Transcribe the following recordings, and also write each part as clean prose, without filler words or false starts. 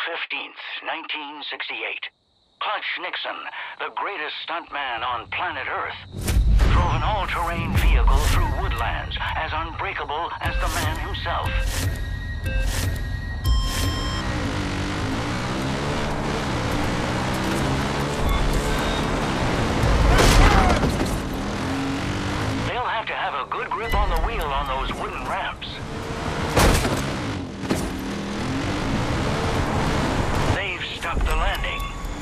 15th, 1968. Clutch Nixon, the greatest stuntman on planet Earth, drove an all-terrain vehicle through woodlands as unbreakable as the man himself. They'll have to have a good grip on the wheel on those wooden ramps. They've stuck the landing.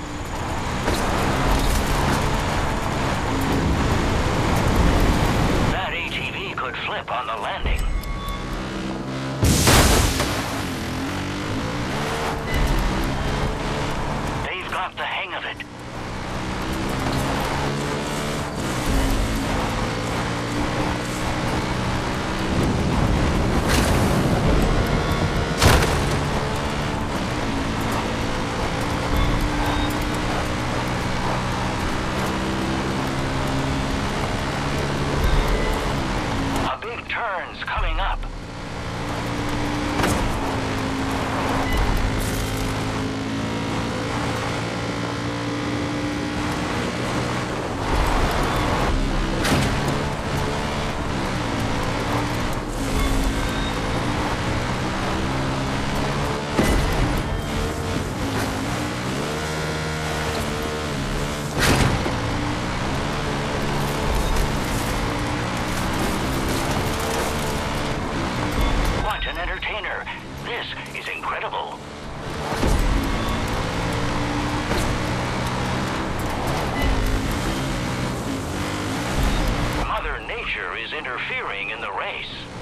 That ATV could flip on the landing. They've got the hang of it. Turns coming up. This is incredible. Mother Nature is interfering in the race.